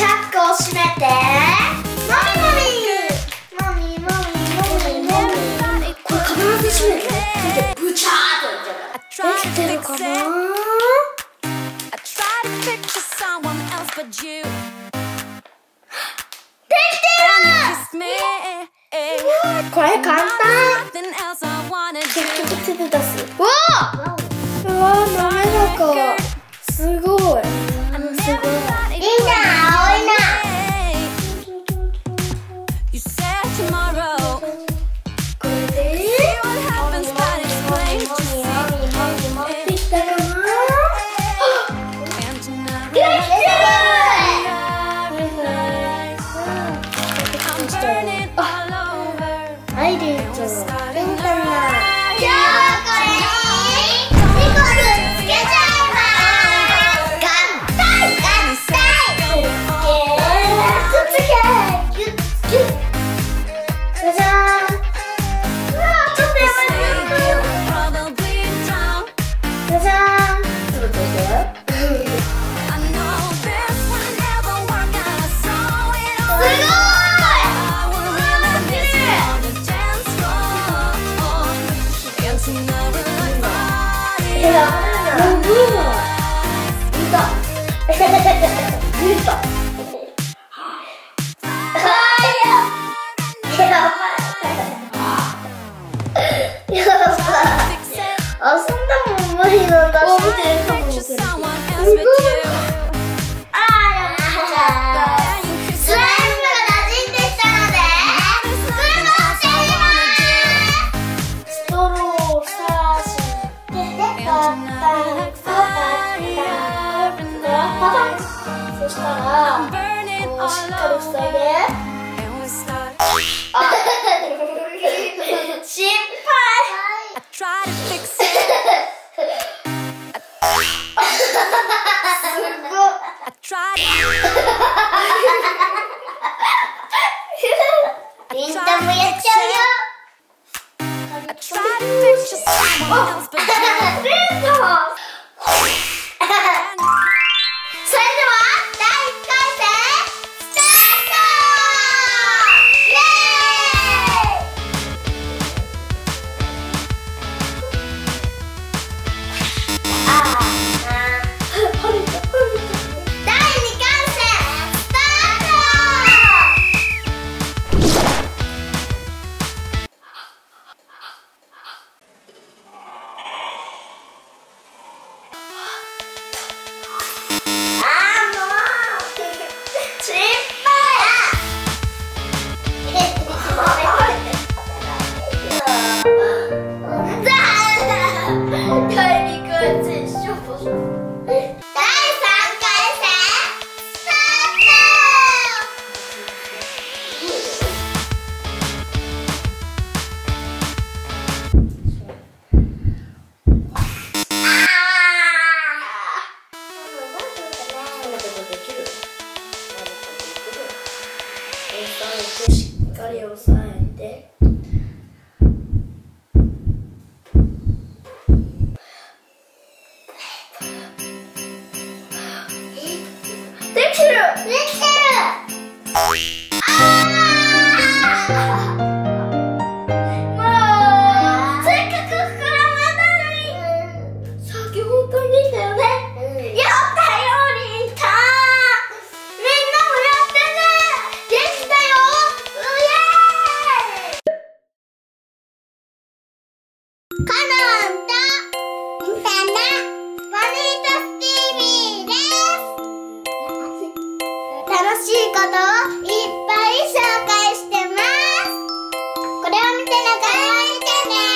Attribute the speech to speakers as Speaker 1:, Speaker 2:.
Speaker 1: チャックを閉めて。もみもみ。もみもみもみもみ。これ必ず閉める。でブチャーっとできてるかな。これ簡単。手で出す。うわー、うわー、滑らか。すごい。すごい。いいな、青いな。これで。できたかな。できてる。はい、レイちゃん。いいかな。じゃあ、これにニコルつけちゃいます。合体、合体。くっつけ、ギュッギュッ。じゃじゃーん。うわー、ちょっとやばい。じゃじゃーん。ちょっと待って。遊んだもん無理なんだ。見てるかもしれない。スライムが馴染んできたのでストローしてみます。ストローをさしてそしたらこうしっかり塞いで。失敗。すごい。リンタもやっちゃうよ。あ、リンタ。それでは第1回戦スタート。イエ第2回戦スタート。しっかり押さえて。できてる。できてる。もうせっかく膨らまったのに。さっき本当にできたよね。やったよリンタ。みんなもやってね。できたよ。コナンとリンタのボニータス TV です。楽しいことをいっぱい紹介してます。これを見てね。